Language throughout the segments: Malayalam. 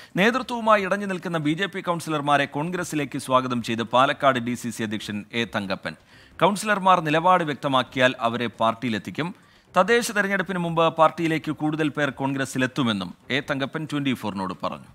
നേതൃത്വവുമായി ഇടഞ്ഞു നിൽക്കുന്ന ബി.ജെ.പി. കൗൺസിലർമാരെ കോൺഗ്രസിലേക്ക് സ്വാഗതം ചെയ്ത് പാലക്കാട് ഡി.സി.സി അധ്യക്ഷൻ എ. തങ്കപ്പൻ. കൗൺസിലർമാർ നിലപാട് വ്യക്തമാക്കിയാൽ അവരെ പാർട്ടിയിലെത്തിക്കും. തദ്ദേശ തെരഞ്ഞെടുപ്പിന് മുമ്പ് പാർട്ടിയിലേക്ക് കൂടുതൽ പേർ കോൺഗ്രസിലെത്തുമെന്നും എ. തങ്കപ്പൻ 24-നോട് പറഞ്ഞു.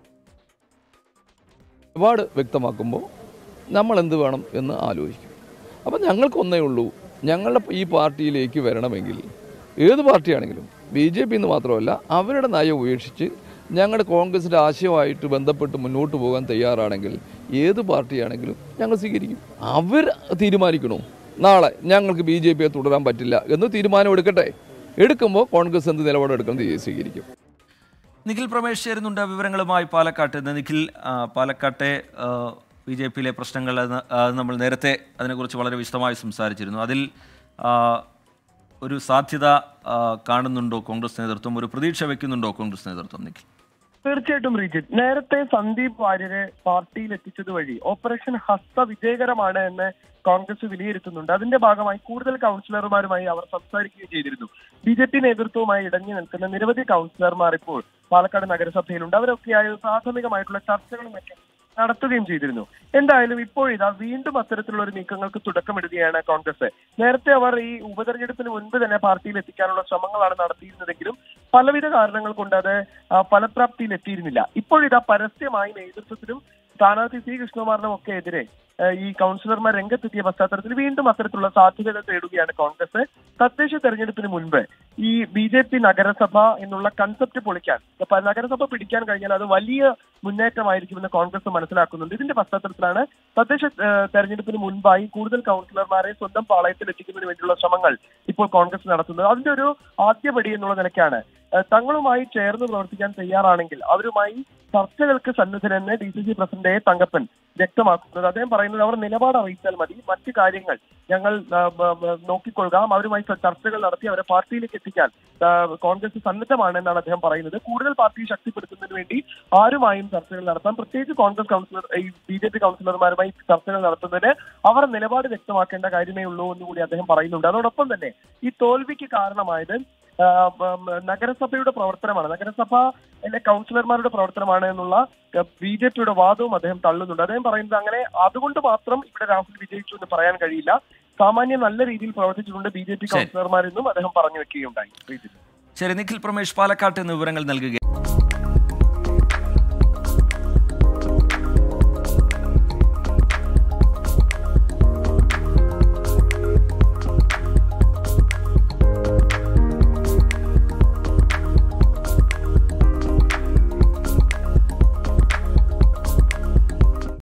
നിലപാട് വ്യക്തമാക്കുമ്പോൾ നമ്മൾ എന്ത് വേണം എന്ന് ആലോചിക്കും. അപ്പം ഞങ്ങൾക്കൊന്നേ ഉള്ളൂ, ഞങ്ങളുടെ ഈ പാർട്ടിയിലേക്ക് വരണമെങ്കിൽ ഏത് പാർട്ടിയാണെങ്കിലും ബി.ജെ.പി. എന്ന് മാത്രമല്ല അവരുടെ നയം ഉപേക്ഷിച്ച് ഞങ്ങളുടെ കോൺഗ്രസിൻ്റെ ആശയമായിട്ട് ബന്ധപ്പെട്ട് മുന്നോട്ട് പോകാൻ തയ്യാറാണെങ്കിൽ ഏത് പാർട്ടിയാണെങ്കിലും ഞങ്ങൾ സ്വീകരിക്കും. അവർ തീരുമാനിക്കണോ നാളെ ഞങ്ങൾക്ക് ബി.ജെ.പിയെ തുടരാൻ പറ്റില്ല എന്ന് തീരുമാനം എടുക്കുമ്പോൾ കോൺഗ്രസ് എന്ത് നിലപാടെടുക്കുന്നത് സ്വീകരിക്കും. നിഖിൽ പ്രമേഷ് ചേരുന്നുണ്ട് വിവരങ്ങളുമായി പാലക്കാട്ട് നിന്ന്. നിഖിൽ, പാലക്കാട്ടെ ബി.ജെ.പിയിലെ പ്രശ്നങ്ങൾ നമ്മൾ നേരത്തെ അതിനെക്കുറിച്ച് വളരെ വിശദമായി സംസാരിച്ചിരുന്നു. അതിൽ ഒരു സാധ്യത കാണുന്നുണ്ടോ കോൺഗ്രസ് നേതൃത്വം, ഒരു പ്രതീക്ഷ വയ്ക്കുന്നുണ്ടോ കോൺഗ്രസ് നേതൃത്വം? നിഖിൽ. തീർച്ചയായിട്ടും റീജിത്ത്, നേരത്തെ സന്ദീപ് വാര്യരെ പാർട്ടിയിൽ എത്തിച്ചത് വഴി ഓപ്പറേഷൻ ഹസ്ത വിജയകരമാണ് എന്ന് കോൺഗ്രസ് വിലയിരുത്തുന്നുണ്ട്. അതിന്റെ ഭാഗമായി കൂടുതൽ കൗൺസിലർമാരുമായി അവർ സംസാരിക്കുകയും ചെയ്തിരുന്നു. ബി.ജെ.പി. നേതൃത്വവുമായി ഇടഞ്ഞു നിൽക്കുന്ന നിരവധി കൗൺസിലർമാർ ഇപ്പോൾ പാലക്കാട് നഗരസഭയിലുണ്ട്. അവരൊക്കെയായി പ്രാഥമികമായിട്ടുള്ള ചർച്ചകളും മറ്റും നടത്തുകയും ചെയ്തിരുന്നു. എന്തായാലും ഇപ്പോഴിതാ വീണ്ടും അത്തരത്തിലുള്ള ഒരു നീക്കങ്ങൾക്ക് തുടക്കമിടുകയാണ് കോൺഗ്രസ്. നേരത്തെ അവർ ഈ ഉപതെരഞ്ഞെടുപ്പിന് മുൻപ് തന്നെ പാർട്ടിയിൽ എത്തിക്കാനുള്ള ശ്രമങ്ങളാണ് നടത്തിയിരുന്നതെങ്കിലും പലവിധ കാരണങ്ങൾ കൊണ്ട് അത് ഫലപ്രാപ്തിയിൽ എത്തിയിരുന്നില്ല. ഇപ്പോഴിതാ പരസ്യമായി നേതൃത്വത്തിനും സ്ഥാനാർത്ഥി സി കൃഷ്ണകുമാറിനും ഒക്കെ എതിരെ ഈ കൗൺസിലർമാർ രംഗത്തെത്തിയ പശ്ചാത്തലത്തിൽ വീണ്ടും അത്തരത്തിലുള്ള സാധ്യതകൾ തേടുകയാണ് കോൺഗ്രസ്. തദ്ദേശ തെരഞ്ഞെടുപ്പിന് മുൻപ് ഈ ബി.ജെ.പി. നഗരസഭ എന്നുള്ള കൺസെപ്റ്റ് പൊളിക്കാൻ, നഗരസഭ പിടിക്കാൻ കഴിഞ്ഞാൽ അത് വലിയ മുന്നേറ്റമായിരിക്കുമെന്ന് കോൺഗ്രസ് മനസ്സിലാക്കുന്നുണ്ട്. ഇതിന്റെ പശ്ചാത്തലത്തിലാണ് തദ്ദേശ തെരഞ്ഞെടുപ്പിന് മുൻപായി കൂടുതൽ കൗൺസിലർമാരെ സ്വന്തം പാളയത്തിൽ എത്തിക്കുന്നതിന് വേണ്ടിയുള്ള ശ്രമങ്ങൾ ഇപ്പോൾ കോൺഗ്രസ് നടത്തുന്നത്. അതിന്റെ ഒരു ആദ്യപടി എന്നുള്ള നിലയ്ക്കാണ് തങ്ങളുമായി ചേർന്ന് പ്രവർത്തിക്കാൻ തയ്യാറാണെങ്കിൽ അവരുമായി ചർച്ചകൾക്ക് സന്നദ്ധരെന്ന് ഡി.സി.സി പ്രസിഡന്റ് എ. തങ്കപ്പൻ വ്യക്തമാക്കുന്നത്. അദ്ദേഹം പറയുന്നത് അവർ നിലപാട് അറിയിച്ചാൽ മതി, മറ്റു കാര്യങ്ങൾ ഞങ്ങൾ നോക്കിക്കൊള്ളുക, അവരുമായി ചർച്ചകൾ നടത്തി അവരെ പാർട്ടിയിലേക്ക് എത്തിക്കാൻ കോൺഗ്രസ് സന്നദ്ധമാണ് എന്നാണ് അദ്ദേഹം പറയുന്നത്. കൂടുതൽ പാർട്ടിയെ ശക്തിപ്പെടുത്തുന്നതിന് വേണ്ടി ആരുമായും ചർച്ചകൾ നടത്താം, പ്രത്യേകിച്ച് കോൺഗ്രസ് കൗൺസിലർ ഈ ബി.ജെ.പി. കൗൺസിലർമാരുമായി ചർച്ചകൾ നടത്തുന്നതിന് അവർ നിലപാട് വ്യക്തമാക്കേണ്ട കാര്യമേ ഉള്ളൂ എന്നുകൂടി അദ്ദേഹം പറയുന്നുണ്ട്. അതോടൊപ്പം തന്നെ ഈ തോൽവിക്ക് കാരണമായത് നഗരസഭയുടെ പ്രവർത്തനമാണ്, നഗരസഭ കൗൺസിലർമാരുടെ പ്രവർത്തനമാണ് എന്നുള്ള ബി.ജെ.പിയുടെ വാദവും അദ്ദേഹം തള്ളുന്നുണ്ട്. അദ്ദേഹം പറയുന്നത് അങ്ങനെ അതുകൊണ്ട് മാത്രം ഇവിടെ രാഹുൽ വിജയിച്ചു എന്ന് പറയാൻ കഴിയില്ല, സാമാന്യം നല്ല രീതിയിൽ പ്രവർത്തിച്ചിട്ടുണ്ട് ബി.ജെ.പി. കൗൺസിലർമാരെന്നും അദ്ദേഹം പറഞ്ഞു വെക്കുകയുണ്ടായി. ശരി, നിഖിൽ പ്രമേഷ് പാലക്കാട്ട് നിന്ന് വിവരങ്ങൾ നൽകുക.